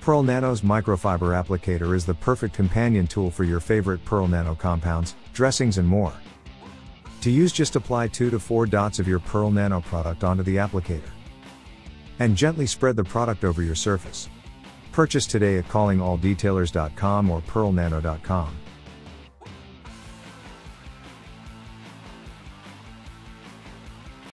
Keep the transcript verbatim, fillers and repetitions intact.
Pearl Nano's Microfiber Applicator is the perfect companion tool for your favorite Pearl Nano compounds, dressings and more. To use, just apply two to four dots of your Pearl Nano product onto the applicator and gently spread the product over your surface. Purchase today at calling all detailers dot com or pearl nano dot com.